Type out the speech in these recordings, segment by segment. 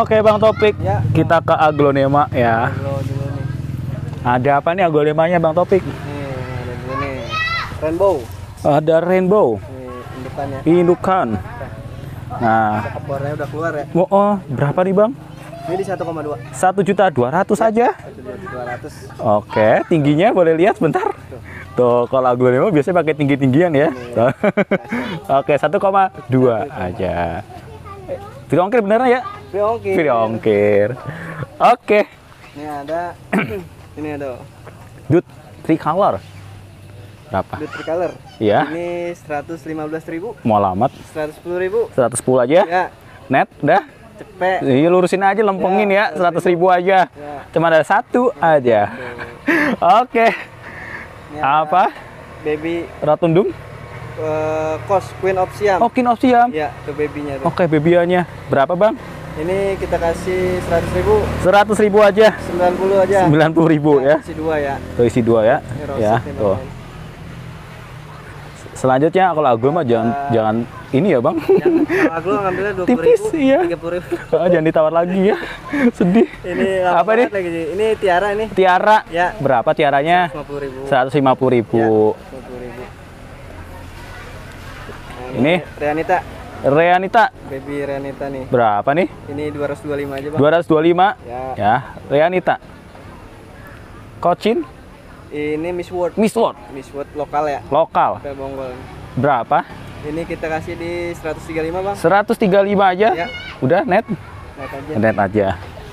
Oke Bang Topik, Ya, kita ke aglonema ya. Aglo dulu nih. Ada apa nih aglonemanya Bang Topik? Nih, ada dulu nih. Rainbow. Ada rainbow, Nih, indukannya. indukan. Nah, Ekornya udah keluar ya. oh, berapa nih Bang? Ini di 1,2. 1.200.000 saja. 1.200. Oke, tingginya boleh lihat sebentar. Tuh, kalau aglonema biasanya pakai tinggi-tinggian ya. Tuh. Oke, 1,2 aja. Free ongkir beneran ya? Free ongkir. Free ongkir. Oke. Ini ada ini ada Dude, tricolor. Berapa? Dude Tricolor. Iya. Ini 115.000. Mau alamat 110.000. 110 aja. Ya, Net, udah. cepet. Iya, lurusin aja lempengin ya, 100.000 aja. Ya. Cuma ada satu aja. Oke. Ini ada Apa? Baby Rotundum? Kos Queen of Siam. Oh, King of Siam. Ya, tuh babynya tuh. Oke, bebiannya. Berapa, Bang? Ini kita kasih 100.000. 100.000 aja. 90 aja. 90.000 ya. Isi 2 ya. Tuh isi 2 ya. Ini Ya, roset nih, tuh. Bang. Selanjutnya kalau aglo mah jangan ini ya, Bang. Jangan, kalau aglo ngambilnya 20.000. Tipis, iya. 30.000. Jangan ditawar lagi ya. Sedih. Ini Apa nih? lagi sih. Ini tiara ini. Tiara. Ya. Berapa tiaranya? 150.000. 150.000. Ya, 150.000. Nah, Ini? Reanita. Reanita. Baby Reanita nih. Berapa nih? Ini 225 aja, Bang. 225. Ya. Ya, Reanita. Kocin, Ini Miss World. Miss World, Miss World lokal ya. lokal. Kita bonggol. Berapa? Ini kita kasih di 135, Bang. 135 aja. Ya. Udah net? Naik aja. Net aja.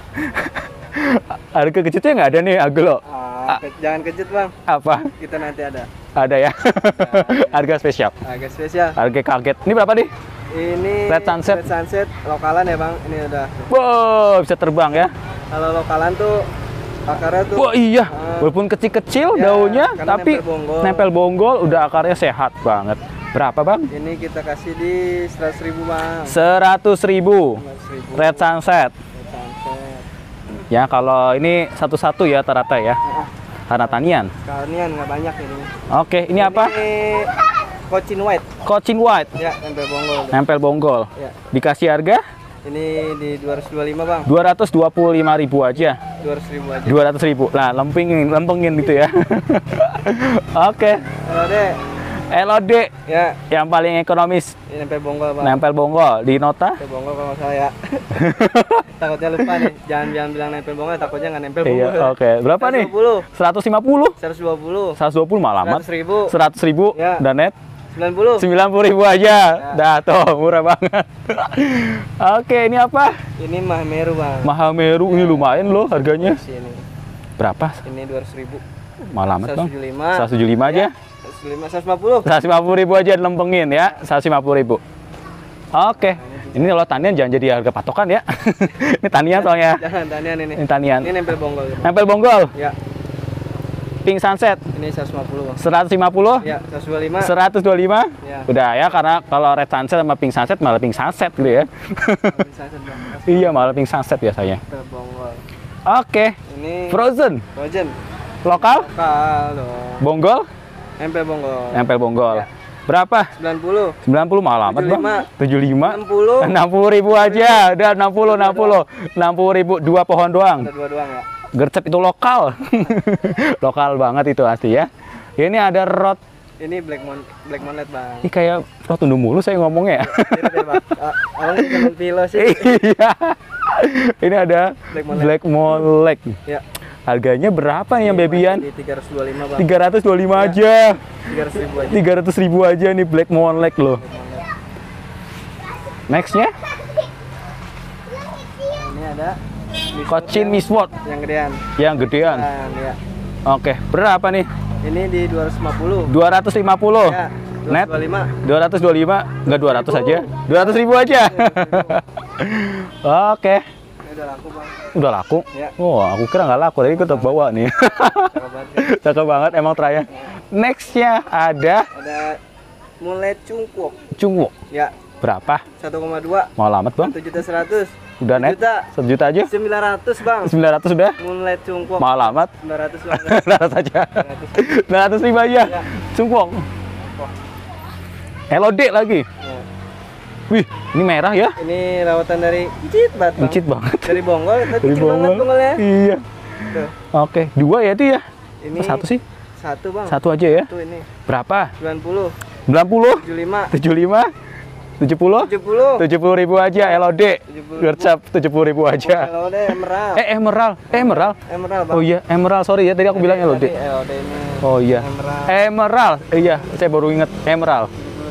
Harga kecutnya nggak ada nih aglo. Jangan kejut, Bang. Apa? Kita nanti ada. Ada ya. Harga spesial. Agak spesial. Harga kaget. Ini berapa nih? Ini Red Sunset. Red Sunset lokalan ya, Bang. Ini udah. Wow, bisa terbang ya. Kalau lokalan tuh akarnya tuh Wah iya, walaupun kecil-kecil ya, daunnya, karena tapi nempel bonggol. nempel bonggol, udah akarnya sehat banget. Berapa Bang? ini kita kasih di 100.000, Bang. 100.000. 100.000. Red Sunset. Red Sunset. Ya kalau ini satu-satu ya rata-rata ya. Karena tanian. Sekalian nggak banyak ini. Oke, ini apa? Ini Cochin White. Cochin White. Ya, nempel bonggol. Nempel bonggol. Ya. Dikasih harga Ini di 225, Bang. 225.000 aja. 200.000 aja. 200.000. Nah, lempengin gitu ya. Oke. Kalau deh, LOD ya, yang paling ekonomis. ini nempel bonggol, Bang. Nempel bonggol di nota. Nempel bonggol kalau nggak salah ya. Takutnya lupa nih. Jangan bilang nempel bonggol, takutnya nggak nempel bonggol. Iya, oke. Berapa nih? 150. 150. 120. 120 malamat. 100.000. 100.000 Ya. dan net 90. 90.000 aja. Dah tuh, murah banget. Oke, ini apa? Ini Mahameru, Bang. Mahameru ini lumayan loh harganya. Sini. Berapa? Ini 200.000. Malamat, Bang. 175. 175 aja. 150. 150.000 aja lempengin ya. 150.000. Oke. Ini kalau tanian jangan jadi harga patokan ya. Ini tanian soalnya. Jangan tanian ini. Ini tanian. Ini nempel bonggol. Nempel bonggol. Ya. Pink Sunset. Ini 150, Bang. 150. Ya, 125. 125. Ya. Udah ya, karena kalau Red Sunset sama Pink Sunset malah Pink Sunset gitu ya. Bisa sedang. Iya, malah Pink Sunset biasanya. Nempel bonggol. Oke. Ini Frozen. Frozen. Lokal. Kalau Bonggol. nempel bonggol. Nempel bonggol. Ya. Berapa? 90. 90 malah amat, Bang. 75. 60. 60.000 aja. Udah 60. 60.000 dua pohon doang. Ada 2 doang ya. Gercep itu lokal. Lokal banget itu asli ya. Ini ada rot. Ini Black Moonlight, Bang. Ini kayak rotundum mulu saya ngomongnya ya. Mirip ya, Bang. Orang jangan pilo sih. Iya. Ini ada Black Moonlight. Black Moonlight. Ya. Harganya berapa nih yang babyan? Di 325, Bang. 325 aja. 300.000 aja. 300.000 aja nih Black Moonlight loh. Nextnya Ini ada Cochin Miss World yang gedean. yang gedean. Ya. Oke, berapa nih? Ini di 250. 250. Ya. Net 225. 225, enggak 200 aja. 200.000 aja. Oke. Ini udah laku, Bang. Udah laku? Ya. Oh, aku kira nggak laku, tapi gue tetap bawa nih. Cakep banget. Cakep banget emang traya. Nextnya ada Ada mulai cungkuk. Cungwo. Ya. Berapa? 1,2. Mau alamat Bang? 1.100.000. Udah net? 1 juta aja? 900, Bang. 900 udah? Mulai cungkuk. Mau alamat? 900, Bang. 900 aja. 900.000 aja. Ya. Cungwo. LOD lagi. Ya. Wih, ini merah ya? Ini rawatan dari Icit banget, Bang. Incit banget. Dari bonggol, tapi Dari kecil banget bonggol. bonggolnya. Iya. Tuh. Oke, 2 ya itu ya? Ini Satu sih? Satu, Bang. Satu aja ya? Satu ini. Berapa? 90, 90? 75, 75? 70? 70. 70.000 aja LOD. 70.000. Gercep 70.000 aja. Kalau ada emerald. Emerald. Emerald. Emerald, Bang. Oh iya, emerald. Sorry ya, tadi aku bilang LOD. Tadi LOD ini. Oh iya. Emerald. Emerald. Iya, saya baru inget emerald.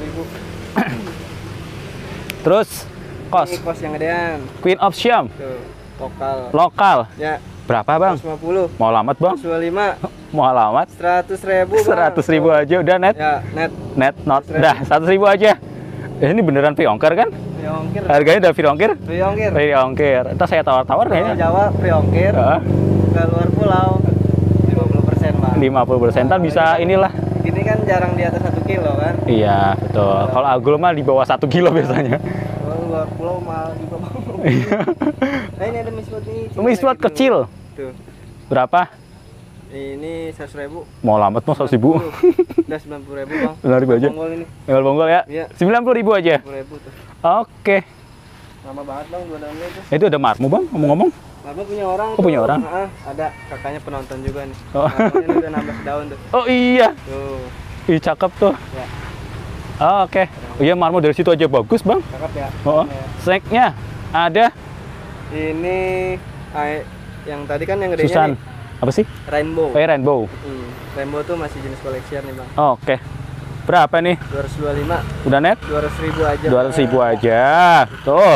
70.000. Terus kos Ini kos yang gedean. Queen of Siam Tuh, lokal. lokal. Ya, Berapa, Bang? 150. Mau alamat, Bang? 125. Mau alamat? 100.000, Bang. 100.000 aja udah net. Ya, net. Net not. Dah, 100.000 aja. Ini beneran free ongkir kan? Free ongkir. Harganya udah free ongkir? Free ongkir. Free ongkir. Ntar saya tawar-tawar Kalau kayaknya. Jawa free ongkir. Heeh. Ke luar pulau 50%, Bang. 50%. Ntar bisa inilah. Ini kan jarang di atas 1 kilo kan. Iya, betul. Kalau agul mah di bawah 1 kilo biasanya. Kalau luar pulau mahal juga, Bang. Nah, ini ada miswot nih. Miswot kecil. Tuh. Berapa? Ini 100.000. Mau alamat mau 100.000. Udah 90.000, Bang. 90.000 aja. Bonggol ini. Tinggal bonggol ya? Iya. 90.000 aja. 10.000 tuh. Oke. Lama banget, Bang, 2 daunnya itu. Itu ada marmu, Bang, ngomong-ngomong. Marmo punya orang. Oh, punya orang? Ada kakaknya penonton juga nih. Oh. Marmonya udah nambah daun tuh. Oh iya. Tuh. Ih, cakep tuh. Ya, Oh, oke. Oh iya, marmo dari situ aja bagus, Bang. cakep ya. Oh. Ya. Snacknya ada Ini yang tadi kan yang gedenya Susan. nih, Apa sih? Rainbow. Rainbow. Rainbow tuh masih jenis collection nih, Bang. Oh, oke. Berapa nih? 225, Udah net? 200.000 aja. 200.000 aja. Tuh.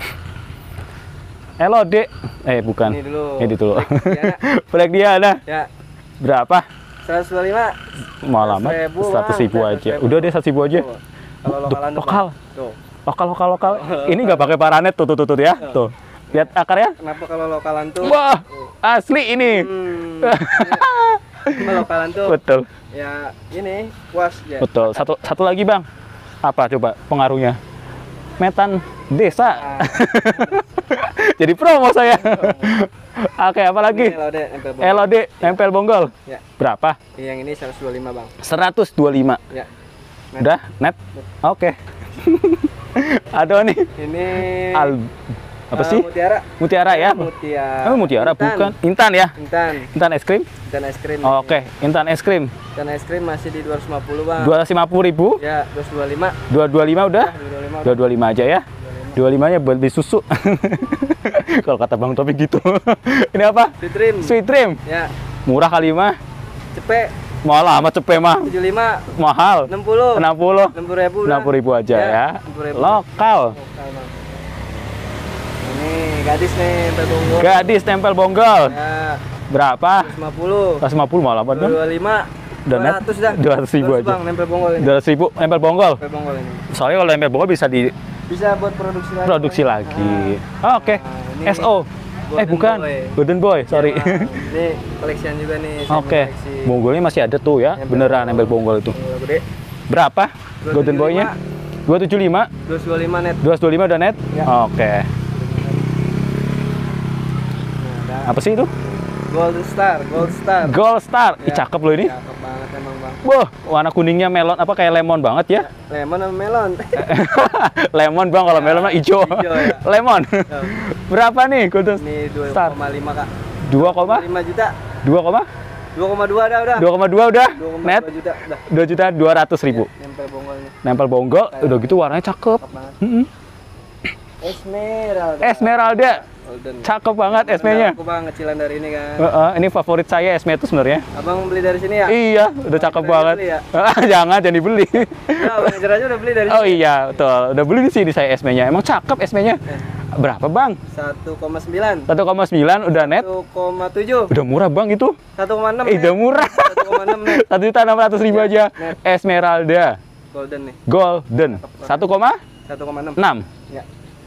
LOD. Bukan. Ini dulu. Ini dulu. Black Diana. Black Diana. Ya, Berapa? 125. Mau alamat? 100.000, 100.000 aja. 100.000. Udah deh 100.000 aja. Tuh. Kalau lokalan tuh, Lokal. Bang. Tuh. Lokal. Ini nggak pakai paranet tuh ya. Tuh. Lihat akarnya. Kenapa kalau lokalan tuh? Wah, asli ini. Kalau lokalan tuh Betul. ya ini puas ya. Betul. Satu lagi, Bang. Apa coba pengaruhnya? Metan desa. Nah, Jadi promo saya. Oke, apa lagi? ini LOD nempel bonggol. LOD nempel bonggol. Ya, Berapa? yang ini 125, Bang. 125. Ya. Net. Udah, net. Oke. Ada nih. Ini Apa sih? Mutiara. Mutiara ya? Mutiara. Mutiara Intan. bukan. Intan ya? Intan Intan es krim? es krim. Oke, Intan es krim. Intan es krim masih di 250, Bang. 250.000. Ya, 225. 225 udah? 225. 225 aja ya. 25-nya buat beli susu. Kalau kata Bang Topik gitu. Ini apa? Sweet Dream. Sweet Dream. Ya, Murah kali mah. cepet Mahal amat cepet mah. 75, Mahal. 60. 60. 60.000. 60.000 aja ya. 60.000. Lokal. Lokal, Bang. Ini gadis nih, nempel bonggol. Gadis tempel bonggol. Ya, Berapa? 150. 150 malah apa Bang? 225. Udah net? 200 dah. 200.000 aja. Bang, nempel bonggol ini. 200.000 nempel bonggol. Nempel bonggol ini. Soalnya kalau nempel bonggol bisa Bisa buat produksi lagi. diproduksi lagi. Oke. Nah, ini SO. Golden Bukan. Boy. Golden Boy, sorry. Ya, Bang. Ini collection juga nih. Oke. koleksi. Bonggolnya masih ada tuh ya. Nempel Beneran bonggol. nempel bonggol itu. Bonggol gede. Berapa? 275. Golden Boy-nya? 275. 225 net. 225 udah net? Ya. Oke. Nah, ada Apa sih itu? Gold Star, Gold Star. Gold Star. Ih, Ya. cakep loh ini. Cakep banget emang, Bang. Wah, warna kuningnya melon apa kayak lemon banget ya? Lemon sama melon. Lemon Bang, kalau melon mah hijau. Hijau, ya. Lemon. Berapa nih Golden Ini Star? 2,5, Kak. 2, 5 juta. 2, 2,2 dah udah. 2,2 udah 2,2 net juta udah. 2.200.000. Nempel bonggol nih. Nempel bonggol udah gitu warnanya cakep. Cakep banget. Mm-mm. Esmeralda. Esmeralda Golden. cakep banget esmenya. Aku, Bang, ngecilan dari ini kan. Ini favorit saya esme itu sebenarnya. Abang beli dari sini ya? Iya, udah cakep Beli banget. ya? Jangan dibeli. Ya, manajer aja udah beli dari Oh sini. iya, betul. Udah beli di sini saya esmenya. Emang cakep esmenya. Berapa, Bang? 1,9. 1,9 udah net. 1,7. Udah murah, Bang itu. 1,6. Udah murah. 1,6 net. 1.600.000 aja. Net. Esmeralda Golden nih. Golden 1,6 1,6. Ya.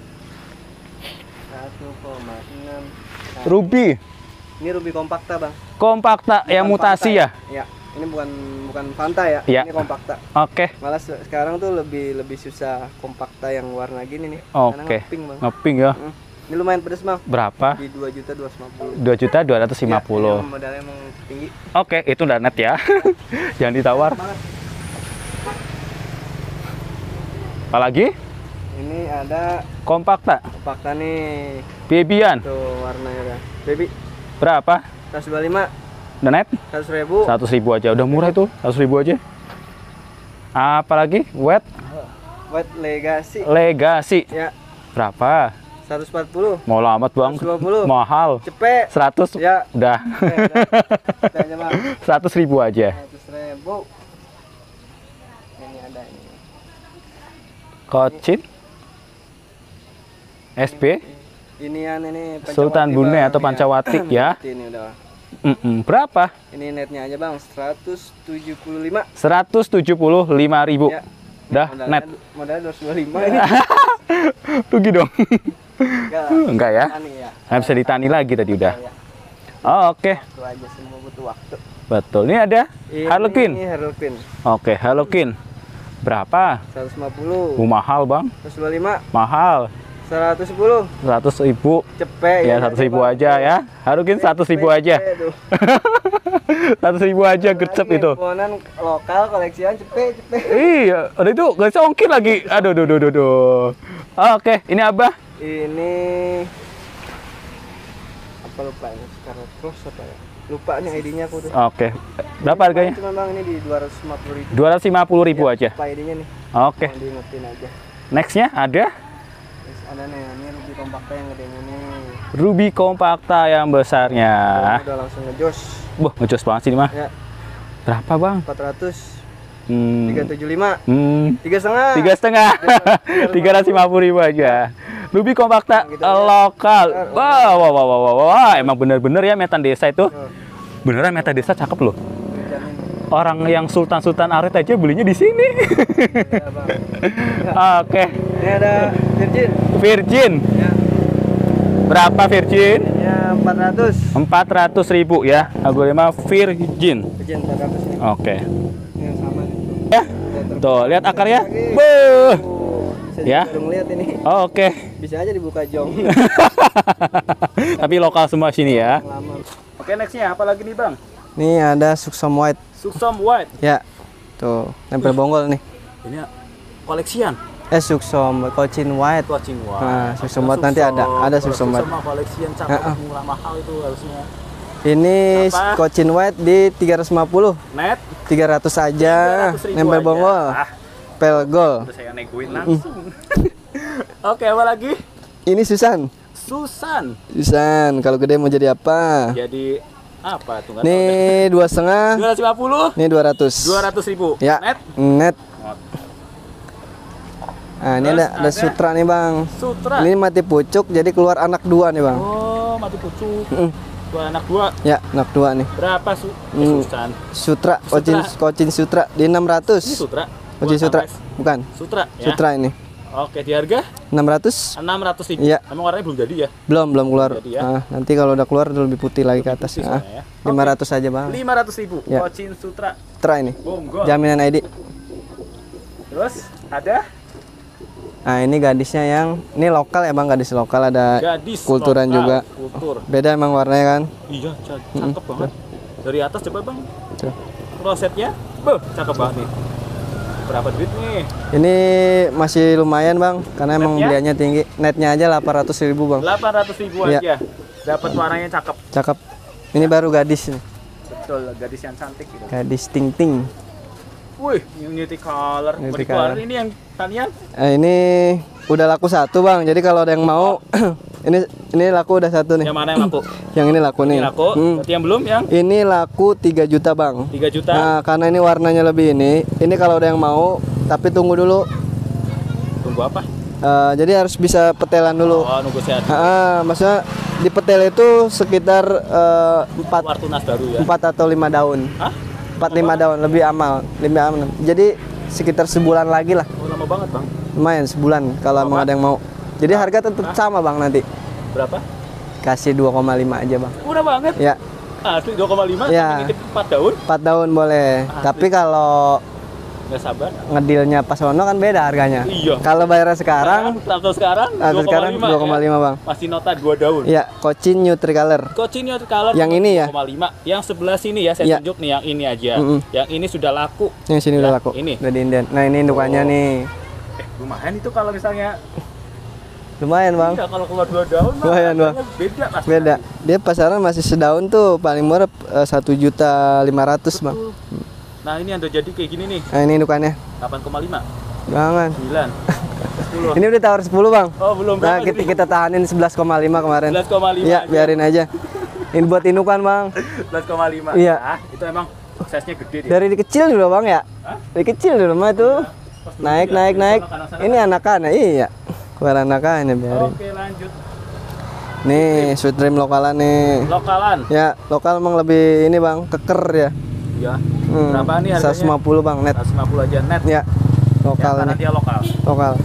1,6. Nah, Ruby ini Ruby kompakta, Bang. kompakta yang Bukan mutasi Fanta ya. Ya. Ini bukan Fanta ya. Iya. Ini kompakta. Oke. Malah sekarang tuh lebih susah kompakta yang warna gini nih. Oke. Karena ngeping, Bang. Ngeping ya. Ini lumayan pedes, Bang. Berapa? Di 2.250.000. 2.250.000. Ya, ini modalnya emang tinggi. Oke, itu udah net ya. Jangan ditawar. Banget. Apalagi? Ini ada Kompakta, Kompakta nih. Babyan. Tuh warnanya dah. Baby Berapa? 125, The Net? 100.000. 100.000 aja, udah murah itu, 100.000 aja. Apalagi Wet White Legacy. Legacy. Ya, Berapa? 140. Mau amat bang, 120. mahal. Cepet. 100, Ya. udah. Cepet aja bang. 100.000 aja. 100.000. Ini ada ini. Kocin SB Inian ini Sultan Pancawati, Bune Bang. atau Pancawati ya. Ini udah. Berapa? Ini netnya aja bang, 175. 175.000. Ya. Dah net. Modalnya 225 ini. Rugi dong. Enggak lah. Enggak ya? Tani ya. Nah, bisa ditani lagi tadi udah. Ya. Oh, oke. Itu aja semua butuh waktu. Betul. Ini ada Ini Harlequin. Harlequin. Oke, Harlequin. Berapa? 150. Mahal, Bang. 125. Mahal. 110. 100.000. Cepet Ya, 100.000 aja ya. Harlequin 100.000 aja. 100.000 aja gercep itu. Handphonean lokal koleksian cepet. Iya, ada itu gak bisa ongkir lagi. Aduh, duh. Oke, ini Abah. Ini apa lupa ini? Scarlet Cross apa ya? Lupa nih ID-nya aku tuh. Oke. Berapa harganya? Cuma bang ini di 250.000. 250.000 aja. Lupa ID-nya nih. Oke. Mau diingetin aja. Nextnya ada Terus ada nih, ini Ruby Kompakta yang gedenya nih. Ruby Kompakta yang besarnya. Udah langsung ngejos. Wah, ngejos banget sih ini mah. Ya, Berapa, Bang? 400. 3,5. 375. 3,5. 350.000 aja. Ruby Kompakta Gitu ya. lokal. Wah, emang bener-bener ya Metan Desa itu. Beneran Metan Desa cakep loh. Dijamin. Orang yang Sultan Arit aja belinya di sini. Ya, bang. Oke. Ini ada Virgin. Virgin. Ya. Berapa Virgin? Ya 400. 400.000 ya. Aku 5 Virgin. Virgin 400 nih. Oke. Ini yang sama nih. Ya. Tuh, lihat akarnya. Beuh. Bisa Ya. dong lihat ini. Oke. Bisa aja dibuka jong. Tapi lokal semua sini ya. Lama. Oke, nextnya apa lagi nih, Bang? Nih ada Suksum White. Suksum White. Ya. Tuh, nempel bonggol nih. Ini koleksian. Suksum Cochin White. Coaching White. Nah, Suksum White nanti ada Suksum White. Suksum koleksian cakep murah mahal itu harusnya. Ini Apa? Cochin White di 350. Net 300 aja. 300.000 Nempel aja. bonggol. Ah, Pelgol. udah saya negoin langsung. Oke, apa lagi? Ini Susan. Susan. Susan, kalau gede mau jadi apa? Jadi apa tuh? Nggak tahu deh. Nih 2,5. 250. Nih 200. 200.000. Ya. Net. Net. Nah, ini Terus ada Sutra nih, Bang. Sutra. Ini mati pucuk jadi keluar anak dua nih, Bang. Oh, mati pucuk. Dua anak dua. Ya, anak dua nih. Berapa Susan? Sutra, Sutra. Cochin Sutra di Ini 600. Sutra. Cochin Bukan Sutra. Sunrise. Bukan. Sutra ya. Sutra ini. Oke, di harga 600. 600.000. Iya. Emang warnanya belum jadi ya? Belum keluar. Jadi ya. Nah, nanti kalau udah keluar udah lebih putih lagi ke atas. putih Nah, soalnya ya. 500 aja, Bang. 500.000. Ya. Cochin Sutra. Sutra ini. Bonggol. Jaminan ID. Terus ada Nah, ini gadisnya yang ini lokal ya, Bang, gadis lokal ada gadis kulturan lokal. juga. Kultur. Beda emang warnanya kan. Iya, cakep banget. Dari atas coba, Bang. Tuh. Klosetnya. Cakep banget nih. Berapa duit nih? Ini masih lumayan, Bang, karena emang Netnya? beliannya tinggi. Netnya aja 800.000, Bang. 800.000 Iya. aja. Dapat warnanya cakep. Cakep. Ini baru gadis nih. Betul, gadis yang cantik gitu. Gadis ting-ting. Wih, Unity Color. Mau Unity dikeluarin Color. ini yang tanian? Ini udah laku satu, Bang. Jadi kalau ada yang mau ini laku udah satu nih. Yang mana yang laku? Yang ini laku nih. Ini laku. Berarti yang belum yang Ini laku 3 juta, Bang. 3 juta. Nah, karena ini warnanya lebih ini kalau ada yang mau, tapi tunggu dulu. Tunggu apa? Jadi harus bisa petelan dulu. Oh, nunggu sehat. Maksudnya di petel itu sekitar 4 Keluar tunas baru ya. atau 5 daun. Hah? 4-5 daun lebih aman. Jadi sekitar sebulan lagi lah. Oh, lama banget, Bang. Lumayan sebulan kalau emang ada yang mau. Jadi harga tetap sama, Bang, nanti. Berapa? Kasih 2,5 aja, Bang. Murah banget. Ya, Asli 2,5 Ya. tapi nitip 4 daun. 4 daun boleh. Asli. Tapi kalau Nggak sabar. ngedilnya pas sono kan beda harganya. Iya. Kalau bayarnya sekarang, Atau sekarang atau sekarang 2,5, ya. Bang. Masih nota 2 daun. Ya, Cochin Nutricolor. Coaching Color Yang ini ya? 2,5. Yang sebelah sini ya saya Iya. tunjuk nih yang ini aja. Mm-mm. Yang ini sudah laku. Yang sini Ya, udah laku. ini. Udah diinden. Nah, ini indukannya Oh. nih. Lumayan itu kalau misalnya Lumayan bang. iya, kalau keluar 2 daun mah Lumayan, Bang. harganya beda pasti. Beda. Dia pasaran masih sedaun tuh paling murah 1.500.000 bang. Nah ini yang udah jadi kayak gini nih, Nah ini indukannya. 8,5, Jangan. 9, 10. Ini udah tawar 10 bang. Oh belum, Nah berapa kita tahanin 11,5 kemarin. 11,5 Iya aja. biarin aja. Ini buat indukan bang. 11,5. Iya. Nah, itu emang size-nya gede dia. Dari kecil dulu bang ya. Hah? Dari kecil di rumah tuh. Pas dulu Naik ya, naik dari naik. sana-sana. Ini anakan iya. Keluar anakan ya biarin. Oke lanjut. Nih sweet dream lokalan nih. Lokalan. Ya lokal emang lebih ini bang keker ya. Ya. Berapa nih harganya? 150 bang net. 150 aja net. Ya lokal Karena nih. dia lokal. Lokal.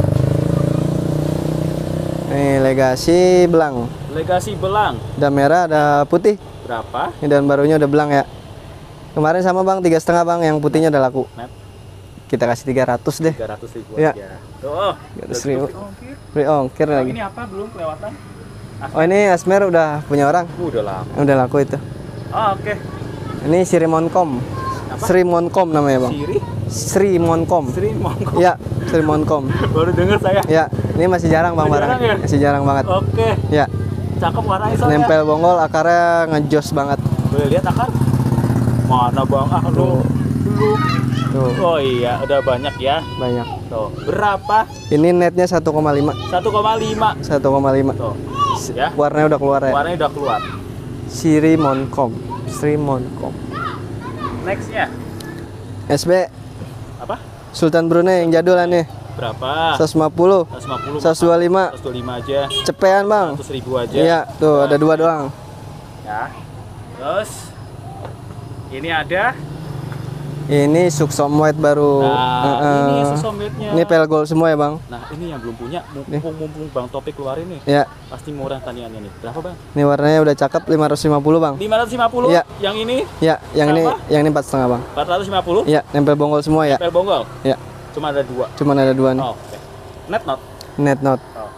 Nih legasi belang. Legasi belang. Ada merah, ada putih. Berapa? Ini daun barunya udah belang ya. Kemarin sama bang 3,5 bang, yang putihnya udah laku. Net Kita kasih 300 deh. 300.000 Iya. aja. Tuh. 300.000. Ongkir. Free ongkir Oh, lagi. ini apa belum kelewatan? Oh ini Asmer udah punya orang. Udah lah. Udah laku itu. Oh, oke. Ini Sri Monkom. Apa? Sri Monkom namanya bang. Siri, Sri Monkom. Sri Mongko. Iya Sri Monkom. Baru denger saya. Ya ini masih jarang bang Masih barang. jarang ya? Masih jarang banget. Oke. Ya Cakep warnanya soalnya. nempel bonggol akarnya ngejos banget. Boleh lihat akar? Mana bang? Ah lu. Tuh Oh iya, udah banyak ya. banyak. Tuh. Berapa? Ini netnya 1,5. 1,5. 1,5. Tuh. Ya. Warnanya udah keluar ya. Warnanya udah keluar. Sri Monkom. Sri Monkom. Nextnya SB apa? Sultan Brunei yang jadul nih. Berapa? 150. 150. 125. 125 aja. Cepean bang. 100.000 aja. Iya tuh ada 2 doang. Ya. Terus ini ada. Ini Suksom White baru. Nah, ini susometnya. Ini pel gold semua ya bang. Nah, ini yang belum punya, mumpung Bang Topik keluarin nih. Ya. Pasti murah taniannya nih. Berapa, Bang? Ini warnanya udah cakep 550 bang. 550. Iya. Yang ini Ya yang ini Berapa? yang ini 4,5 bang. 450. Ya nempel bonggol semua ya. Pel bonggol. Ya Cuma ada 2. cuman ada 2 nih. Oh, oke. Net not. Net note. Oh.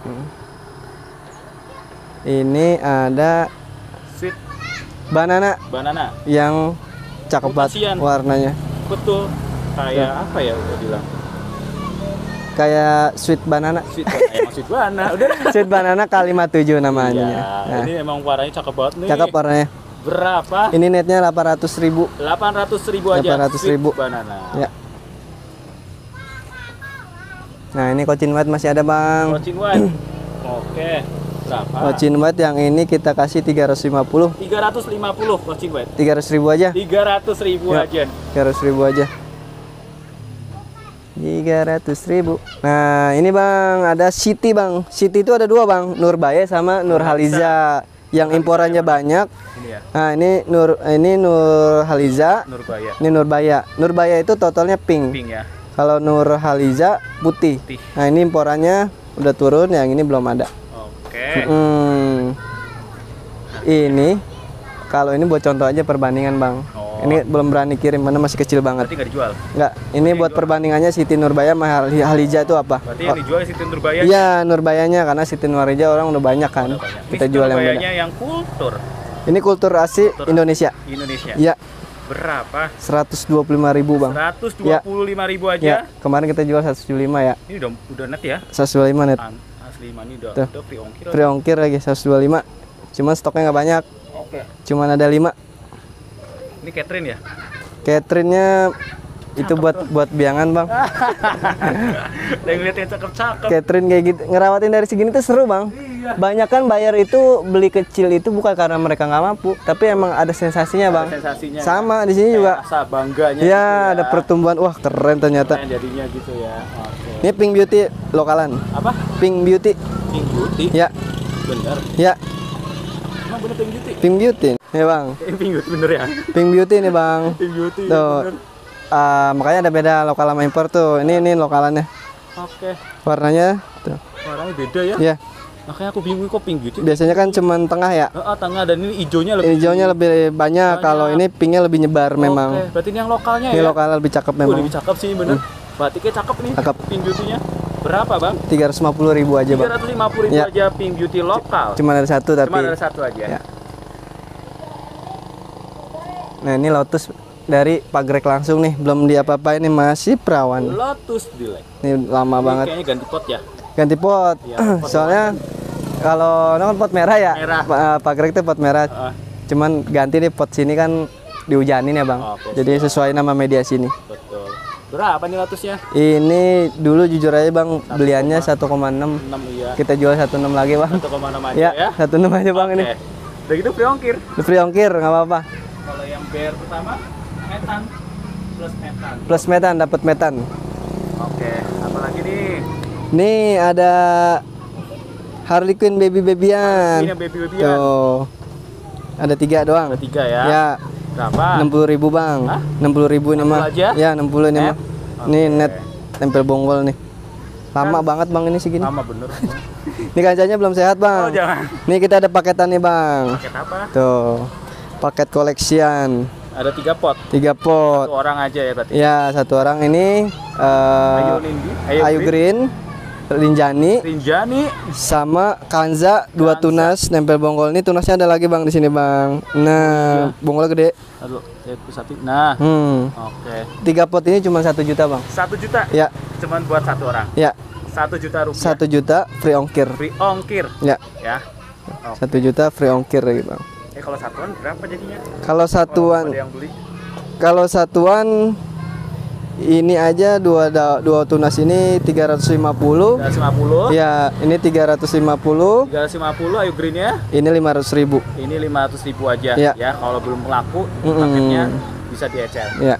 Ini ada Sweet banana banana. yang cakep banget Kasihan. warnanya. Betul. Kayak apa ya udah bilang? Kayak sweet banana. Sweet banana. Emang sweet banana. Udah. Sweet banana kalimat 7 namanya. Iya, Nah, ini emang warnanya cakep banget nih. cakep warnanya. Berapa? Ini netnya 800.000. 800.000 aja. 800.000. Sweet banana. Ya. Nah ini Cochin White masih ada bang. Cochin White. Oke. Berapa? Cochin White yang ini kita kasih 350. 350 Cochin White. 300.000 aja. 300.000 Ya. aja. 300.000 aja. 300.000. Nah ini bang ada Siti bang. Siti itu ada 2 bang. Nurbaya sama Nurhaliza. Yang imporannya banyak. Ini ya. Nah ini Nurhaliza. Nurbaya. Ini Nurbaya. Nurbaya itu totalnya pink. Pink ya. Kalau Nurhaliza putih. Putih. Nah ini imporannya udah turun, yang ini belum ada. Oke. Ini kalau ini buat contoh aja perbandingan bang. Oh. Ini belum berani kirim, mana masih kecil banget. Berarti nggak dijual. Enggak, ini buat perbandingannya Siti Nurbaya sama Haliza itu apa? Berarti yang dijual Siti Nurbaya. Iya Nurbayanya, karena Siti Nurbaya orang udah banyak kan. Udah banyak. Kita Ini jual yang beda. Nurbayanya yang kultur Ini kultur asli Kultur Indonesia. Indonesia. Iya, Berapa? 125.000 bang. 125.000 aja. Ya, kemarin kita jual 175 ya. Ini udah net ya. 125 net. Asli money Tuh. udah free ongkir. Free ongkir lagi 125. Cuman stoknya nggak banyak. Oke. Cuman ada 5. Ini Catherine ya? Catherine-nya itu buat biangan bang. Yang lihat yang cakep-cakep. Catherine kayak gitu ngerawatin dari segini tuh seru bang. Iya. Banyak kan bayar itu beli kecil itu bukan karena mereka nggak mampu, tapi emang ada sensasinya bang. Ada sensasinya. Sama di sini Kayak juga. rasa bangganya. Ya gitu ada pertumbuhan, wah keren ternyata. Keren jadinya gitu ya. Oke. Ini Pink Beauty lokalan. Apa? Pink Beauty. Pink Beauty. Ya, Bener. ya Emang bener Pink Beauty? Pink Beauty. Nih bang, Pink Beauty bener ya? Pink Beauty nih bang. Pink Beauty. Tuh. Bener. Makanya ada beda lokal sama impor tuh. Ini lokalannya. Oke. Warnanya tuh. Warnanya beda ya? Ya, Makanya aku bingung kok Pink Beauty. biasanya kan cuman tengah ya. Tengah dan ini hijaunya lebih. Hijaunya lebih banyak, kalau ini pinknya lebih nyebar memang. Oke, berarti ini yang lokalnya Ini ya? lokal lebih cakep Oh, memang. lebih cakep sih bener. Batiknya cakep nih. Cakep. Pink Beauty-nya. Berapa, Bang? 350.000 aja bang. 350.000 Ya. aja Pink Beauty lokal. Cuma ada satu tapi. Cuma ada satu aja. Ya. Nah ini Lotus dari pagrek langsung nih, belum diapa-apain nih, masih perawan. Lotus Dilek. Ini lama Ini banget. kayaknya ganti pot ya. Ganti pot. Iya, pot Soalnya kalau kan pot merah ya. Merah. Pagrek itu pot merah. Cuman ganti nih pot sini kan dihujanin ya, Bang. Oke, Jadi sesuai nama media sini. Betul. Berapa nih Lotusnya? Ini dulu jujur aja, Bang, beliannya 1,6. 6 iya. Kita jual 1,6 lagi, Bang. 1,6 aja Ya, ya. 1,6 aja, Bang, ini. Oke. Udah gitu free ongkir. Free ongkir, nggak apa-apa. Kalau yang BR pertama metan plus metan. Plus metan, dapat metan. Oke, apalagi nih? Nih ada Harley Quinn baby-babyan. Ini yang baby-babyan. Tuh. Ada 3 doang. Ada 3 ya. Ya, Berapa? 60.000, Bang. Hah? 60.000 ini 60 mah. aja? Ya, 60 ini Net? mah. Ini Oke. net tempel bonggol nih. Lama banget, Bang, ini segini. Lama bener. Ini kancanya belum sehat, Oh, Bang. jangan. Nih kita ada paketan nih, Bang. Paket apa? Tuh. Paket koleksian. Ada 3 pot. 3 pot. 1 orang aja ya berarti. Ya, 1 orang ini Ayo Nindi, Ayu Green, Rinjani, Rinjani. sama Kanza, 2 tunas nempel bonggol. Ini tunasnya ada lagi, Bang, di sini, Bang. Nah, bonggolnya gede. Aduh, saya satu. Nah, oke. 3 pot ini cuma 1 juta, Bang. 1 juta. Ya, Cuman buat 1 orang. ya. 1 juta rupiah. 1 juta free ongkir. Free ongkir. Ya, Ya. 1 juta free ongkir lagi, Bang. Kalau satuan berapa jadinya? Kalau Ada satuan, yang beli? kalau satuan ini aja dua tunas ini 350. 350. Ya, ini 350. 350 Ayu Greennya. Ini 500.000. Ini 500.000 aja Ya. ya. Kalau belum laku paketnya bisa diecer. Ya.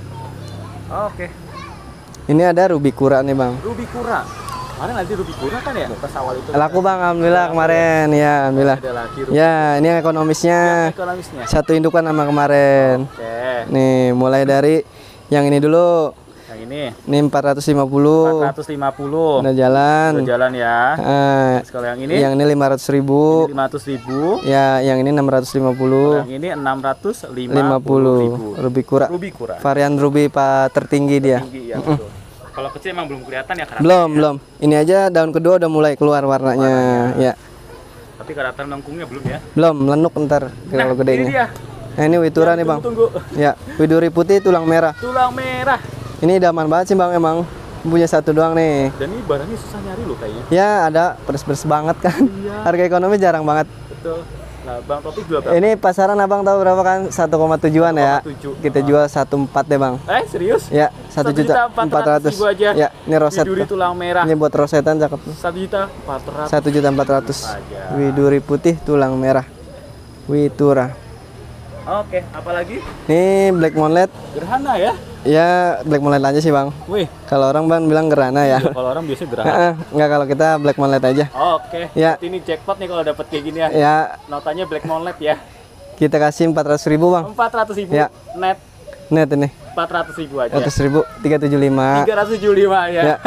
Oke. Ini ada Ruby Kura nih, Bang. Ruby Kura. Kemarin nanti Ruby Kura kan ya? Pas awal itu. Laku, Bang, alhamdulillah kemarin. Ya, alhamdulillah. Ada lagi Ruby. Ya, ini ekonomisnya. Ekonomisnya. 1 indukan sama kemarin. Oke. Nih, mulai dari yang ini dulu. Yang ini Ini 450. 450. Udah jalan. Udah jalan ya. Terus kalau yang ini Yang ini 500.000. 500.000. Ya, yang ini 650. Yang ini 650.000. 50. Ruby Kura. Ruby Kura. Varian Ruby tertinggi dia. Tinggi ya, betul. Kalau kecil emang belum kelihatan ya karakternya. Belum. Ini aja daun kedua udah mulai keluar warnanya. Ya. Tapi karakter nangkungnya belum ya. Belum, lenuk ntar kalau Ini gedenya. dia. Nah, ini Witura nih, Bang. Tunggu. Ya, Widuri putih tulang merah. Tulang merah. Ini idaman banget sih, Bang, emang. Punya 1 doang nih. Dan ini barangnya susah nyari loh kayaknya. Ya, ada pedes-pedes banget kan. Iya. Harga ekonomi jarang banget. Betul. Nah, Bang Topik jual berapa? Ini pasaran Abang tahu berapa kan? 1,7-an ya. 1,7. Kita jual 1,4 deh, Bang. Serius? Ya, 1.400.000. aja. Ya, ini roset. Widuri tuh. tulang merah. Ini buat rosetan cakep. 1.400.000. 1.400.000. Aja. Widuri putih tulang merah. Witura. Oke, apalagi? Ini Black Moonlight. Gerhana ya? Ya, Black Moonlight aja sih, Bang. Wih, Kalau orang Bang bilang gerhana ya. kalau orang biasanya gerhana. Enggak, kalau kita Black Moonlight aja. Oke. Ya. Berarti ini jackpot nih kalau dapat kayak gini ya. Ya, Notanya Black Moonlight ya. kita kasih 400.000, Bang. 400.000 Ya. net. Net ini. 400.000 aja. 400.000 375. 375 ya. Ya.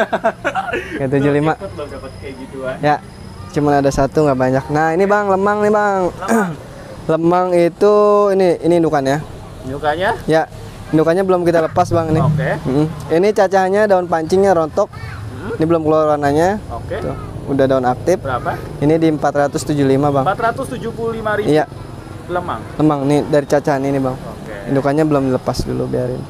375. Jackpot belum dapat kayak gituan. Ya. Cuman ada 1 nggak banyak. Nah, ini Bang, lemang nih, Bang. Lemang itu ini indukan ya. Nyukanya? Ya. Indukannya belum kita lepas, Bang, ini. Oke. Ini cacahannya daun pancingnya rontok. Ini belum keluar warnanya. Oke. Tuh, udah daun aktif. Berapa? Ini di 475, Bang. 475.000. Iya, Lemang. lemang nih dari cacahan ini, Bang. Oke. Indukannya belum dilepas dulu, biarin.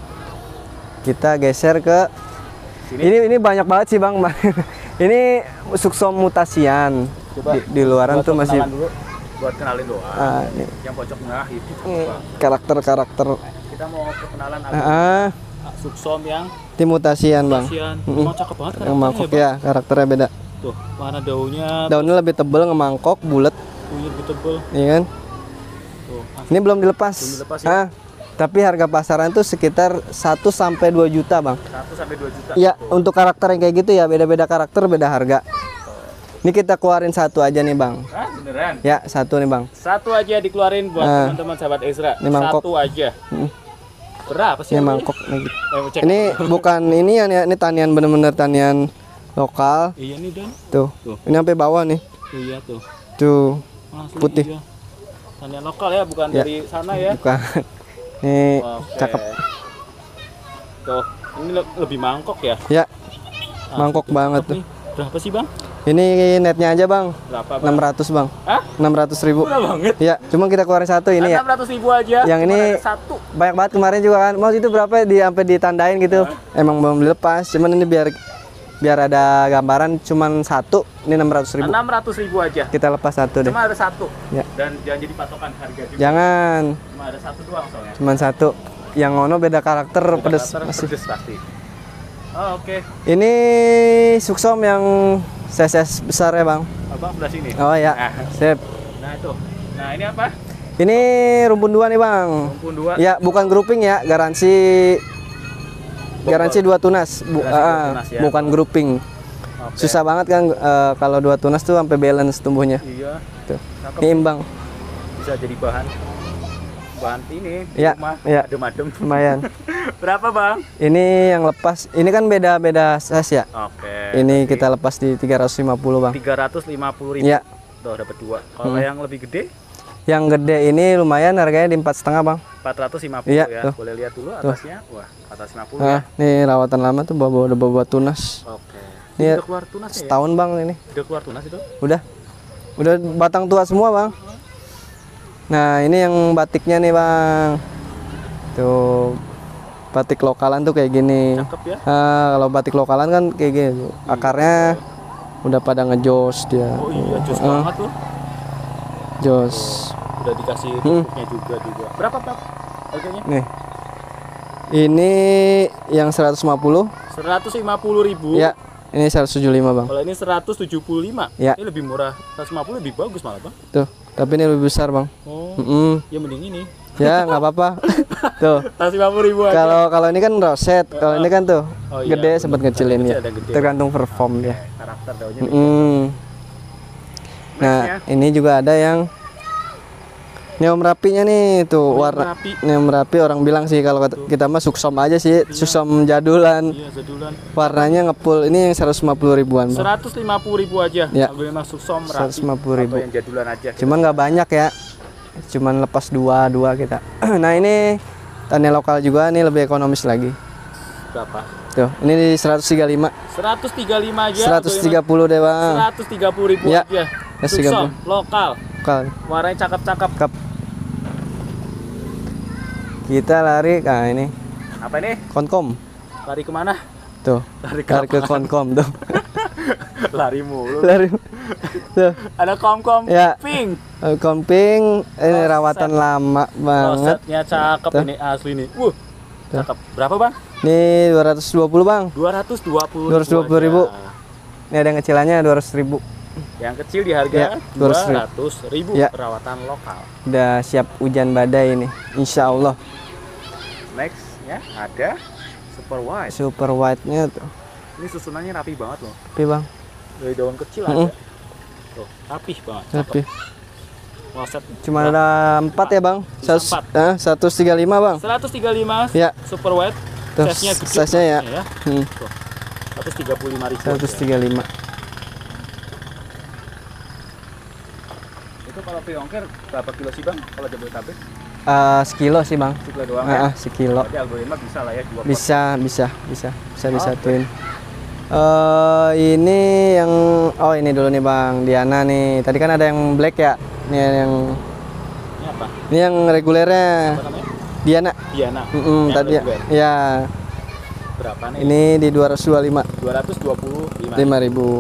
Kita geser ke Sini. ini banyak banget sih, Bang. Ini suksom mutasian. Coba Di luaran buat tuh masih kenalan dulu. Buat kenalin doang. nih, Yang pojok merah itu ini apa? karakter-karakter Kita mau perkenalan Suksom yang tim mutasian, Bang. Asian. Emang cakep banget Yang mangkok Bang. ya, karakternya beda. Tuh, warna daunnya Daunnya lebih tebel, ngemangkok, bulat, punya lebih tebel. iya kan? Tuh. Ini belum dilepas. Belum dilepas ya? Tapi harga pasaran tuh sekitar 1 sampai 2 juta, Bang. 1 sampai 2 juta. Ya, untuk karakter yang kayak gitu ya, beda-beda karakter, beda harga. Ini kita keluarin 1 aja nih, Bang. Hah, beneran? Ya, 1 nih, Bang. 1 aja dikeluarin buat teman-teman sahabat Ezra. Ini mangkok. 1 aja. Berapa sih? Ini harganya? mangkok nih. Cek. Ini bukan ini ya, ini tanian bener-bener tanian lokal. Iya nih, Dan. Tuh. Tuh. Ini sampai bawah nih. Tuh, iya tuh. Tuh, Asli, putih. Iya. Tanian lokal ya, bukan Ya. dari sana ya. Bukan. Nih, Oke. cakep. Tuh, ini lebih mangkok ya. Ya, mangkok Tuh, banget cakep tuh. nih. Berapa sih, Bang? Ini netnya aja bang, Berapa bang? 600 bang. Hah? 600.000. Murah banget. Ya, cuma kita keluarin satu ini ya. 600.000 aja. Yang cuma ini ada satu. banyak banget kemarin juga kan. Mau itu berapa di sampai ditandain gitu. Emang belum dilepas, cuman ini biar ada gambaran cuman satu. Ini 600.000. 600.000 aja. Kita lepas satu deh. Cuma ada satu. Ya. Dan jangan jadi patokan harga juga. Jangan, Cuma ada satu doang soalnya. cuman satu. Yang ngono beda karakter, pedes Karakter masih. pedes pasti. Oh, oke. Ini suksom yang size besar ya bang. Abang sebelah sini. Oh ya, Nah, sip. nah itu. Nah, ini apa? Ini rumpun 2 nih bang. Rumpun 2. Ya, bukan grouping ya, garansi 2 tunas, Garansi 2 tunas ya. bukan grouping. Oke. Susah banget kan kalau 2 tunas tuh sampai balance tumbuhnya. Iya. Tuh. Cakep. Ini imbang, Bisa jadi bahan ini di Ya, rumah ya. adem-adem. lumayan. Berapa bang? Ini yang lepas, ini kan beda-beda size ya. Oke. Ini kita lepas di 350 bang. 350.000. Ya, Tuh dapat 2. Kalau yang lebih gede yang gede ini lumayan harganya di 4,5 bang. 450 Iya, ya. tuh. Boleh lihat dulu atasnya. Wah, 450 ya. Nah, ini rawatan lama tuh bawa tunas. Oke. Ini Udah keluar tunasnya ya? Setahun bang ini. Udah keluar tunas itu? Udah batang tua semua bang. Nah ini yang batiknya nih bang. Tuh batik lokalan tuh kayak gini. Cakep ya. Kalau batik lokalan kan kayak gini. Akarnya udah pada ngejos dia. Oh iya, jos banget tuh. Jos. Udah dikasih pupuknya juga. Berapa Pak harganya? Nih. Ini yang 150. 150.000. Ya. Ini 175 bang. Kalau ini 175. Ya. Ini lebih murah. 150 lebih bagus malah, Bang. Tuh. Tapi ini lebih besar bang. Oh. Ya mending ini. Ya nggak apa-apa. Tuh. 150.000 aja. Kalau ini kan roset. Kalau ini kan tuh Oh, iya, gede sempat ngecilin kecil ya. ada gede. Tergantung perform dia. Karakter daunnya. Nah, ini juga ada yang neom rapinya nih tuh warna Rapi. neom rapi orang bilang sih kalau kita mah suksom aja sih, suksom jadulan. Iya, jadulan. Warnanya ngepul ini yang 150 ribuan. Bang. 150.000 aja. Ya. Kalau memang suksom rapi. 150.000. Atau yang jadulan aja. Cuman nggak banyak ya. Cuman lepas dua kita. Nah, ini tani lokal juga nih lebih ekonomis lagi. Berapa? Tuh, ini di 135. 135 aja. 130 deh, Bang. 130.000 Ya. aja. 130. Suksom lokal. Lokal. Warnanya cakep-cakep. Kita lari ini Apa ini? konkom. Lari kemana? Tuh. Lari Lari ke konkom tuh. Lari mulu. Lari. Tuh. Ada kom-kom Ya. pink. Komping ini Roset. rawatan lama banget. Rosetnya cakep Tuh. ini asli nih. Cakep. Berapa, Bang? Nih 220 bang. 220.000. Ini ada yang kecilannya 200.000. Yang kecil di harga Ya, 200.000 Ya. perawatan lokal. Udah siap hujan badai ini, insya Allah. Next ya ada super white. Super white-nya tuh. Ini susunannya rapi banget loh. Tapi bang, Dari daun kecil Mm-mm. ada. Tuh, rapih banget. tapi Roset. cuma ada 4 ya bang. Bisa 135 bang. 135 Ya. super white. Tuh, Size-nya gede size-nya ya. banget ya. Hmm, 135.000. 135. Itu kalau priongker berapa kilo sih, Bang? Kalau Jabodetabek? Sekilo sih bang. Sekilo doang ya. Sekilo. Berarti algoritma bisa lah ya 2 pot. Bisa disatuin. Ini yang ini dulu nih bang, Diana nih. Tadi kan ada yang black ya. Ini yang Ini apa? ini yang regulernya Apa namanya? Diana. Diana. Yang tadi ya. Ya. Berapa nih? Ini di 225 225.000. 5.000. Nah,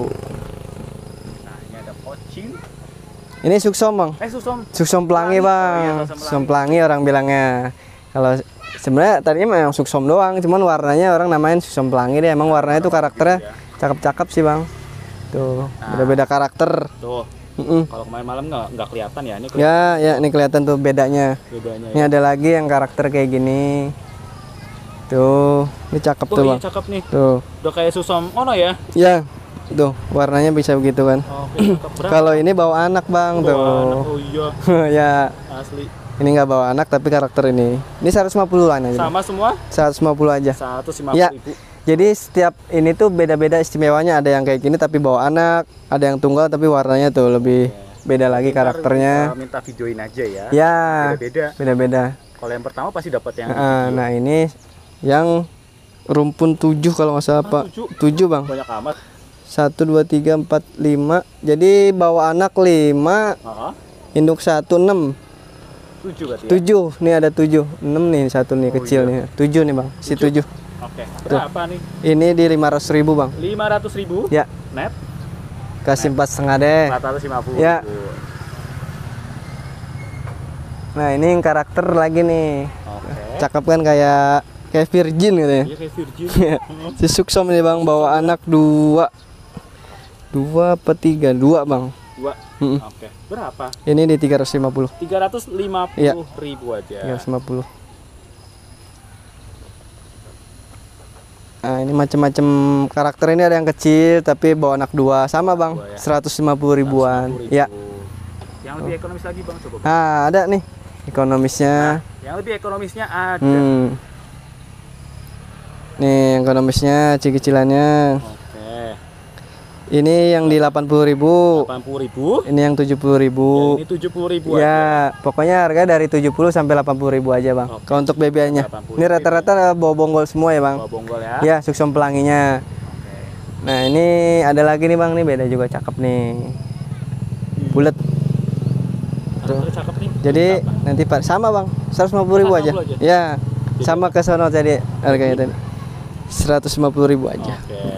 ini ada pocin. Ini suksom bang. Susom. Suksom pelangi Pelangi. bang. Oh, iya, Suksom pelangi orang bilangnya. Kalau sebenarnya tadinya memang suksom doang, cuman warnanya orang namain suksom pelangi deh. Emang warnanya itu karakternya cakep-cakep sih bang. Tuh, beda-beda karakter. Tuh. Mm-mm. Kalau kemarin malam nggak kelihatan ya ini Ya, ini kelihatan tuh bedanya. bedanya. Ini ada lagi yang karakter kayak gini. Tuh, ini cakep tuh Iya bang. cakep nih. Tuh, Udah kayak susom ono ya. ya, tuh warnanya bisa begitu kan. Oke, cakep. Berapa? Kalau ini bawa anak bang Wah, anak. tuh. Oh iya, Ya, asli. ini nggak bawa anak tapi karakter ini. Ini 150-an aja. Sama semua 150 aja. 150.000. Ya. Jadi setiap ini tuh beda-beda istimewanya. Ada yang kayak gini tapi bawa anak, ada yang tunggal tapi warnanya tuh lebih beda lagi Ntar, karakternya. minta videoin aja ya. Ya, Beda-beda. beda-beda. Kalau yang pertama pasti dapat yang Nah, ini yang rumpun 7 kalau nggak salah Pak. 7 bang. banyak amat. 1 2 3 4 5. Jadi bawa anak 5, induk 1 6. 7 berarti ya? 7. Nih ada 7. 6 nih satu nih kecil nih. 7 nih, Bang. Si 7. Oke. Berapa nih? Ini di 500.000, Bang. 500.000? Ya. Net? Kasih 4,5 deh. 450. Ya. Nah, ini yang karakter lagi nih. Oke. Cakep kan kayak virgin gitu ya. Iya kayak virgin. Si Suksom ini, Bang, bawa anak 2. 2 apa 3? 2, Bang. 2. Oke. Berapa? Ini di 350. 350.000 Iya. aja. 350. Nah, ini macam-macam karakter, ini ada yang kecil tapi bawa anak 2 sama, Bang. 150 ribuan. 150.000. Ya. Yang lebih ekonomis lagi, Bang, coba. Bang. Nah, ada nih ekonomisnya. Yang lebih ekonomisnya ada. Nih ekonomisnya, cicilannya. Oke. Ini yang di 80.000. 80.000. Ini yang 70.000. Ini 70.000 aja. Ya, pokoknya harga dari 70 sampai 80.000 aja, Bang. Oke. Kalau untuk bebiannya. 80.000. Ini rata-rata bawa bonggol semua ya, Bang. Bawa bonggol ya. Ya, Suksom pelanginya. Oke. Nah, ini ada lagi nih, Bang. Nih beda juga, cakep nih. Bulat. Tuh. Cakep nih. Jadi nanti Pak sama, Bang. 150.000 aja. 150 aja? Ya. Sama ke sono tadi harganya tadi. 150.000 aja. Oke.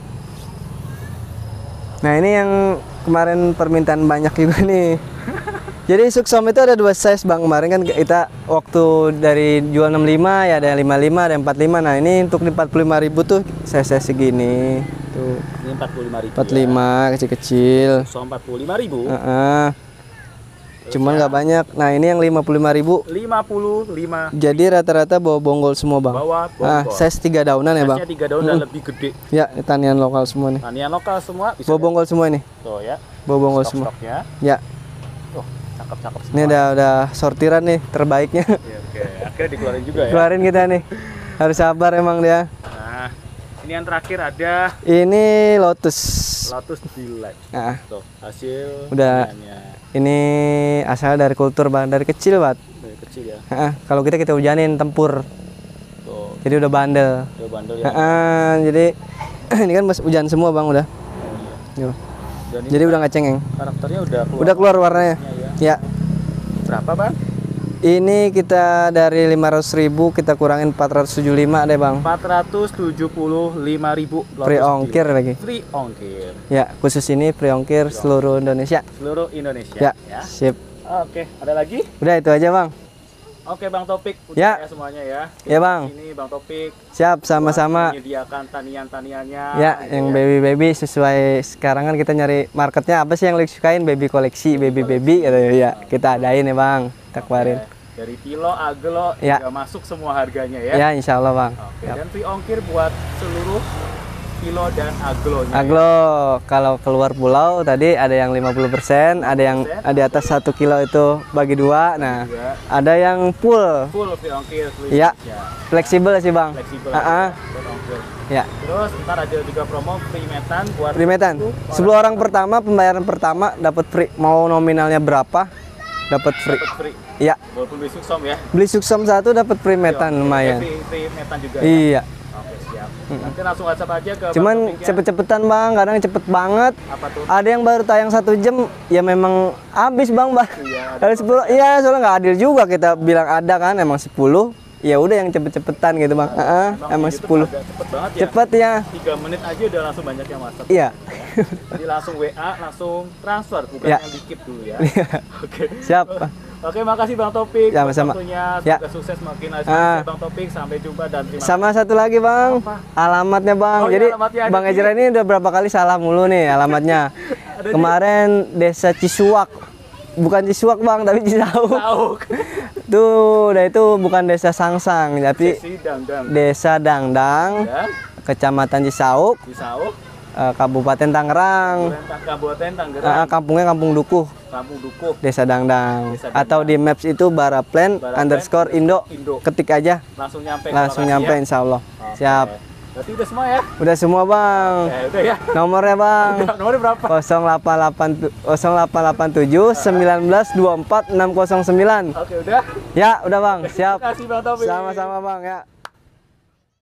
Nah, ini yang kemarin permintaan banyak juga nih. Jadi Suksom itu ada 2 size, Bang. Kemarin kan kita waktu dari jual 65 ya, ada yang 55, ada yang 45. Nah, ini untuk di 45.000 tuh size segini. Tuh. Ini 45.000. 45 kecil-kecil. So 45.000. Cuman nggak banyak. Nah, ini yang 55.000. 55. Jadi rata-rata bawa bonggol semua, Bang. Bawa Ah, bonggol. size 3 daunan ya, Bang. Size-nya 3 daun dan lebih gede. Ya, ini tanian lokal semua nih. Tanian lokal semua bisa. Bawa bonggol semua ini. Tuh ya. Bawa bonggol semua. Stok-stoknya. Ya, Tuh, cakep-cakep semua. ini udah sortiran nih terbaiknya. Oke. Akhirnya dikeluarin juga ya. Keluarin kita nih. Harus sabar emang dia. Nah, ini yang terakhir ada Ini Lotus. Lotus Delight. Nah, Tuh, hasil Udah. taniannya. ini asal dari kultur, Bang, dari kecil, Bang. Dari kecil ya. Kalau kita hujanin tempur. Tuh, Jadi udah bandel. udah bandel ya. Jadi ini kan hujan semua, Bang, udah. Yo. Dan ini Jadi udah nggak cengeng. karakternya udah keluar. Udah keluar warnanya. Ya. Ya. Berapa, Bang? Ini kita dari 500.000 kita kurangin 475 deh, Bang. 475.000 Free ongkir lagi. Free ongkir Ya, khusus ini free ongkir seluruh Indonesia. seluruh Indonesia Ya, ya. sip. Oke, ada lagi? Udah itu aja, Bang. Oke, Bang Topik, udah Ya. ya semuanya ya. Ya, Bang. Ini Bang Topik Siap, sama-sama. menyediakan tanian-taniannya. Ya, gitu yang baby-baby sesuai sekarang kan kita nyari marketnya apa sih yang lagi sukain, baby koleksi, baby-baby gitu ya. Kita adain ya, Bang. Kita keluarin. Dari kilo, aglo, Ya. juga masuk semua harganya ya. Ya, insya Allah, Bang. Oke, dan free ongkir buat seluruh kilo dan aglonya. Aglo kalau keluar pulau tadi ada yang 50%, ada yang di atas 1 kilo itu bagi 2. Nah, Ya. ada yang full. Full free ongkir seluruh Ya. Indonesia. Fleksibel sih, Bang. Fleksibel Ah, buat ongkir. Ya, Terus ntar ada juga promo free metan buat primetan. 10 orang pertama, pembayaran pertama dapat free. Mau nominalnya berapa? Dapat free. dapat free. Iya, Walaupun beli Suksom ya. beli Suksom 1 dapat primetan lumayan. Free metan juga ya. Iya. Oke, siap. Nanti langsung WhatsApp aja ke Bang Cuman Topik ya. cepet-cepetan, Bang, kadang cepet banget. Apa tuh? Ada yang baru tayang 1 jam, ya memang habis, Bang. Iya, ada Kalau 10, iya, soalnya nggak adil juga kita bilang ada kan, emang 10. Ya udah yang cepet-cepetan gitu, Bang. Emang di 10. YouTube agak cepet banget ya. Cepet ya. 3 menit aja udah langsung banyak yang WhatsApp. Iya. Jadi langsung WA, langsung transfer, bukan Ya. yang dikit dulu ya. Iya. Oke. Siap. Oke, makasih Bang Topik. Ya, buat sama-sama. waktunya. Ya. Semoga sukses makin lagi Bang Topik. Sampai jumpa dan terima kasih. Sama satu lagi, Bang. Apa? Alamatnya, Bang. Oh, iya, Jadi alamatnya ada Bang di- Ejra ini udah berapa kali salah mulu nih alamatnya. Ada di- Kemarin Desa Cisuak. Bukan Cisuak, Bang, tapi Cisauk. Tahu. Tuh, udah itu bukan Desa Sangsang, tapi Sesi Dangdang. Desa Dangdang, Ya. Kecamatan Cisauk, Di Sauk, Kabupaten Tangerang. Kabupaten Tangerang, Kampungnya Kampung Dukuh, Kampung Dukuh. Desa Dangdang. Desa Dangdang. Atau di Maps itu Baraplan Baraplan _Indo. Indo. Ketik aja, Langsung nyampe. langsung ke lokasi nyampe ya. insya Allah. Oke. Siap. Berarti udah semua ya? Udah semua, Bang. Udah ya. Nomornya, Bang. Nomornya berapa? 0887 1924 609. Oke, udah. Ya, udah, Bang. Siap. Terima kasih Bang Topik. Sama-sama, Bang, ya.